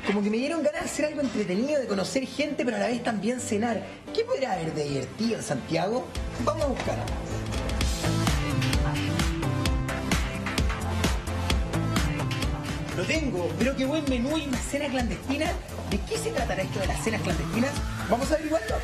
como que me dieron ganas de hacer algo entretenido, de conocer gente, pero a la vez también cenar. ¿Qué podrá haber de divertido en Santiago? Vamos a buscar. Lo tengo, pero qué buen menú y una cena clandestina. ¿De qué se tratará esto de las cenas clandestinas? Vamos a averiguarlo.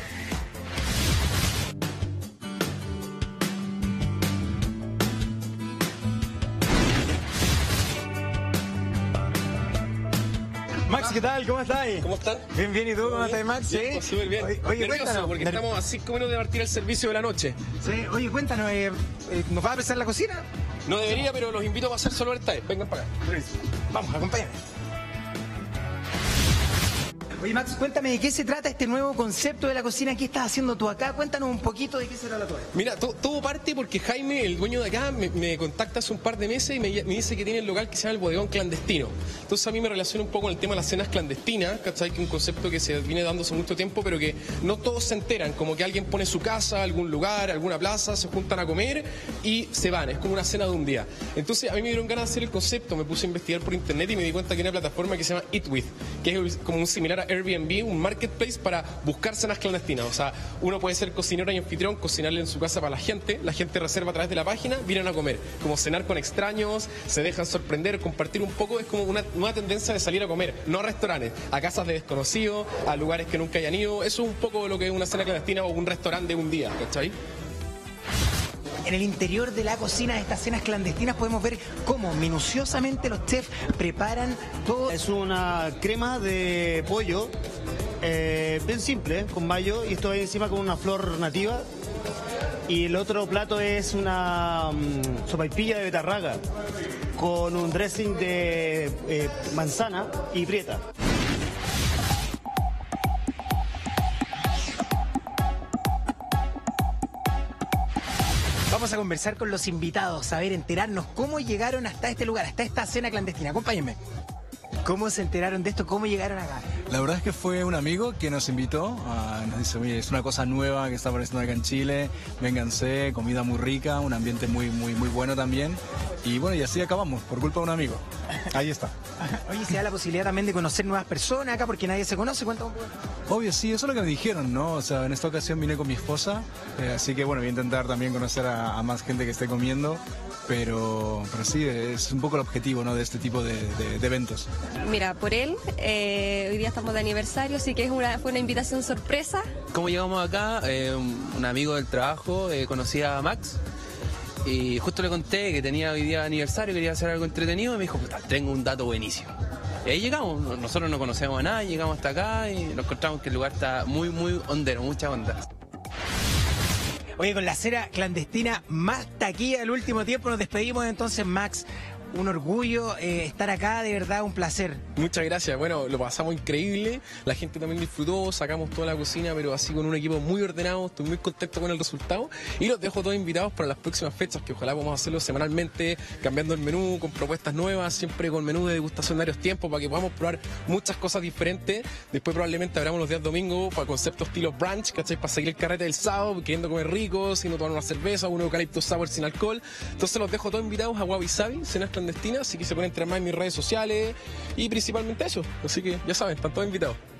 Max, ¿qué tal? ¿Cómo estás? ¿Cómo están? Bien, bien. ¿Y tú? ¿Cómo estás, Max? Sí, pues, súper bien. Oye, nervioso cuéntanos. porque estamos a 5 minutos de partir el servicio de la noche. Sí, oye, cuéntanos, ¿nos va a prestar la cocina? No debería, pero los invito a pasar solo esta vez. Vengan para acá. Vamos, acompáñame. Oye, Max, cuéntame de qué se trata este nuevo concepto de la cocina. ¿Qué estás haciendo tú acá? Cuéntanos un poquito de qué será la tuya. Mira, todo parte porque Jaime, el dueño de acá, me contacta hace un par de meses y me dice que tiene el local que se llama el Bodegón Clandestino. Entonces a mí me relaciona un poco con el tema de las cenas clandestinas, ¿cachai? Que es un concepto que se viene dando hace mucho tiempo, pero que no todos se enteran. Como que alguien pone su casa, algún lugar, alguna plaza, se juntan a comer y se van. Es como una cena de un día. Entonces a mí me dieron ganas de hacer el concepto, me puse a investigar por internet y me di cuenta que hay una plataforma que se llama Eat With, que es como un similar a Airbnb, un marketplace para buscar cenas clandestinas. O sea, uno puede ser cocinero y anfitrión, cocinarle en su casa para la gente reserva a través de la página, vienen a comer, como cenar con extraños, se dejan sorprender, compartir un poco. Es como una nueva tendencia de salir a comer, no a restaurantes, a casas de desconocidos, a lugares que nunca hayan ido. Eso es un poco lo que es una cena clandestina o un restaurante de un día, ¿cachai? En el interior de la cocina de estas cenas clandestinas podemos ver cómo minuciosamente los chefs preparan todo. Es una crema de pollo bien simple, con mayo, y esto va encima con una flor nativa. Y el otro plato es una sopaipilla de betarraga con un dressing de manzana y prieta. Vamos a conversar con los invitados, a ver, enterarnos cómo llegaron hasta este lugar, hasta esta cena clandestina. Acompáñenme. ¿Cómo se enteraron de esto? ¿Cómo llegaron acá? La verdad es que fue un amigo que nos invitó, nos dice, oye, es una cosa nueva que está apareciendo acá en Chile, vénganse, comida muy rica, un ambiente muy bueno también. Y bueno, y así acabamos, por culpa de un amigo. Ahí está. Oye, ¿se da la posibilidad también de conocer nuevas personas acá porque nadie se conoce? Cuéntame un poco. Obvio, sí, eso es lo que me dijeron, ¿no? O sea, en esta ocasión vine con mi esposa, así que bueno, voy a intentar también conocer a más gente que esté comiendo, pero sí, es un poco el objetivo, ¿no? De este tipo de eventos. Mira, por él, hoy día estamos de aniversario, así que fue una invitación sorpresa. ¿Cómo llegamos acá? Un amigo del trabajo conocía a Max y justo le conté que tenía hoy día aniversario, quería hacer algo entretenido y me dijo, puta, tengo un dato buenísimo. Y ahí llegamos, nosotros no conocíamos a nadie, llegamos hasta acá y nos encontramos que el lugar está muy hondero, mucha onda. Oye, con la cena clandestina más taquilla del último tiempo nos despedimos entonces, Max. Un orgullo estar acá, de verdad, un placer. Muchas gracias, bueno, lo pasamos increíble, la gente también disfrutó, sacamos toda la cocina, pero así con un equipo muy ordenado, estoy muy contento con el resultado y los dejo todos invitados para las próximas fechas, que ojalá podamos hacerlo semanalmente, cambiando el menú, con propuestas nuevas, siempre con menú de degustación de varios tiempos, para que podamos probar muchas cosas diferentes. Después probablemente abramos los días domingos para conceptos estilo brunch, ¿cachai? Para seguir el carrete del sábado, queriendo comer rico, sino tomar una cerveza, un eucalipto sour sin alcohol. Entonces los dejo todos invitados a Wabi Sabi, cenas clandestinas, así que se pueden entrar más en mis redes sociales y principalmente eso. Así que ya saben, están todos invitados.